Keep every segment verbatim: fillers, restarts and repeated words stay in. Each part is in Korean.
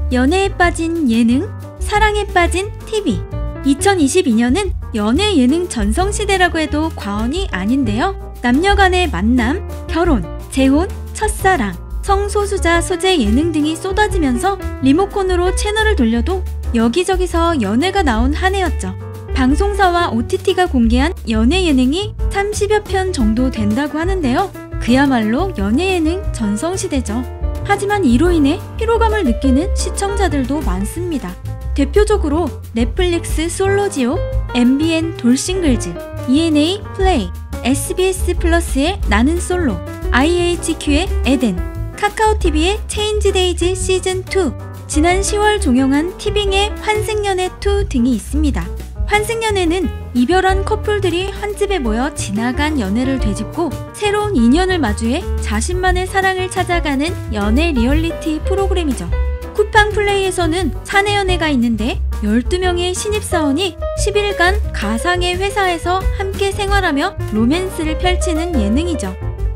연애에 빠진 예능, 사랑에 빠진 티비. 이천이십이 년은 연애 예능 전성시대라고 해도 과언이 아닌데요. 남녀 간의 만남, 결혼, 재혼, 첫사랑, 성소수자 소재 예능 등이 쏟아지면서 리모컨으로 채널을 돌려도 여기저기서 연애가 나온 한 해였죠. 방송사와 오티티가 공개한 연애 예능이 삼십여 편 정도 된다고 하는데요. 그야말로 연애 예능 전성시대죠. 하지만 이로 인해 피로감을 느끼는 시청자들도 많습니다. 대표적으로 넷플릭스 솔로지오, 엠비엔 돌싱글즈, 이엔에이 플레이, 에스비에스 플러스의 나는 솔로, 아이에이치큐의 에덴, 카카오티비의 체인지데이즈 시즌 투, 지난 시월 종영한 티빙의 환생연애 투 등이 있습니다. 환생연애는 이별한 커플들이 한 집에 모여 지나간 연애를 되짚고 새로운 인연을 마주해 자신만의 사랑을 찾아가는 연애 리얼리티 프로그램이죠. 쿠팡플레이에서는 사내연애가 있는데 열두 명의 신입사원이 십 일간 가상의 회사에서 함께 생활하며 로맨스를 펼치는 예능이죠.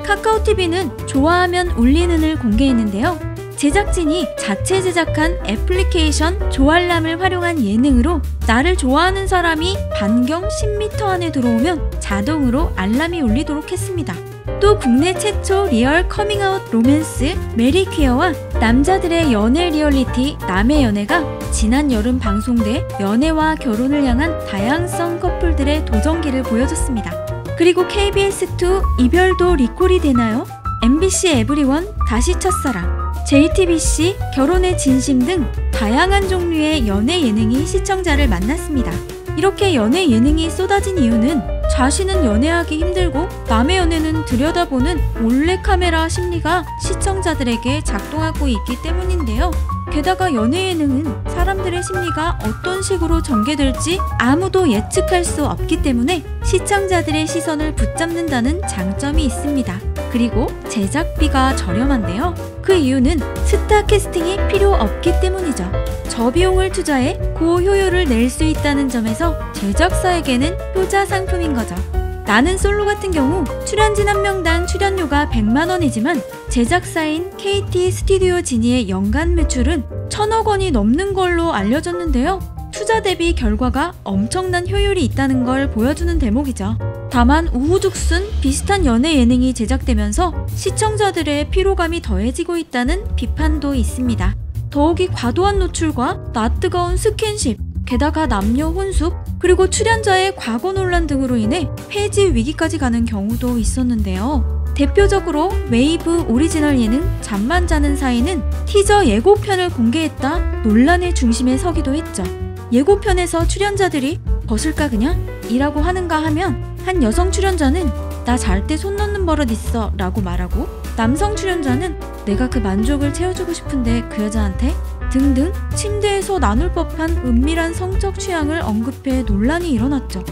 카카오티비는 좋아하면 울리는을 공개했는데요. 제작진이 자체 제작한 애플리케이션 조알람을 활용한 예능으로 나를 좋아하는 사람이 반경 십 미터 안에 들어오면 자동으로 알람이 울리도록 했습니다. 또 국내 최초 리얼 커밍아웃 로맨스 메리퀴어와 남자들의 연애 리얼리티 남의 연애가 지난 여름 방송돼 연애와 결혼을 향한 다양성 커플들의 도전기를 보여줬습니다. 그리고 케이비에스 투 이별도 리콜이 되나요? 엠비씨 에브리원 다시 첫사랑, 제이티비씨 결혼의 진심 등 다양한 종류의 연애 예능이 시청자를 만났습니다. 이렇게 연애 예능이 쏟아진 이유는 자신은 연애하기 힘들고 남의 연애는 들여다보는 몰래카메라 심리가 시청자들에게 작동하고 있기 때문인데요. 게다가 연애 예능은 사람들의 심리가 어떤 식으로 전개될지 아무도 예측할 수 없기 때문에 시청자들의 시선을 붙잡는다는 장점이 있습니다. 그리고 제작비가 저렴한데요. 그 이유는 스타 캐스팅이 필요 없기 때문이죠. 저비용을 투자해 고효율을 낼 수 있다는 점에서 제작사에게는 효자 상품인 거죠. 나는 솔로 같은 경우 출연진 한 명당 출연료가 백만 원이지만 제작사인 케이티 스튜디오 지니의 연간 매출은 천억 원이 넘는 걸로 알려졌는데요. 투자 대비 결과가 엄청난 효율이 있다는 걸 보여주는 대목이죠. 다만 우후죽순 비슷한 연애 예능이 제작되면서 시청자들의 피로감이 더해지고 있다는 비판도 있습니다. 더욱이 과도한 노출과 낯뜨거운 스킨십, 게다가 남녀 혼숙, 그리고 출연자의 과거 논란 등으로 인해 폐지 위기까지 가는 경우도 있었는데요. 대표적으로 웨이브 오리지널 예능 잠만 자는 사이는 티저 예고편을 공개했다 논란의 중심에 서기도 했죠. 예고편에서 출연자들이 벗을까 그냥? 이라고 하는가 하면 한 여성 출연자는 나 잘 때 손 넣는 버릇 있어 라고 말하고 남성 출연자는 내가 그 만족을 채워주고 싶은데 그 여자한테? 등등 침대에서 나눌 법한 은밀한 성적 취향을 언급해 논란이 일어났죠.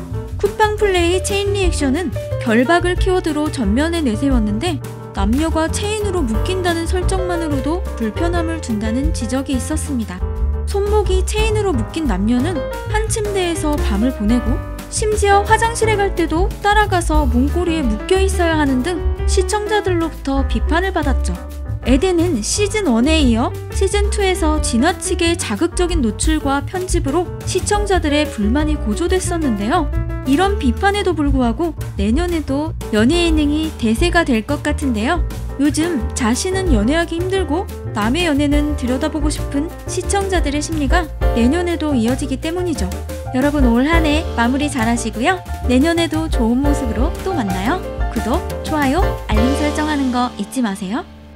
쿠팡플레이 체인 리액션은 결박을 키워드로 전면에 내세웠는데 남녀가 체인으로 묶인다는 설정만으로도 불편함을 준다는 지적이 있었습니다. 손목이 체인으로 묶인 남녀는 한 침대에서 밤을 보내고 심지어 화장실에 갈 때도 따라가서 문고리에 묶여 있어야 하는 등 시청자들로부터 비판을 받았죠. 에덴은 시즌 원에 이어 시즌 투에서 지나치게 자극적인 노출과 편집으로 시청자들의 불만이 고조됐었는데요. 이런 비판에도 불구하고 내년에도 연애 예능이 대세가 될 것 같은데요. 요즘 자신은 연애하기 힘들고 남의 연애는 들여다보고 싶은 시청자들의 심리가 내년에도 이어지기 때문이죠. 여러분 올 한 해 마무리 잘 하시고요. 내년에도 좋은 모습으로 또 만나요. 구독, 좋아요, 알림 설정하는 거 잊지 마세요.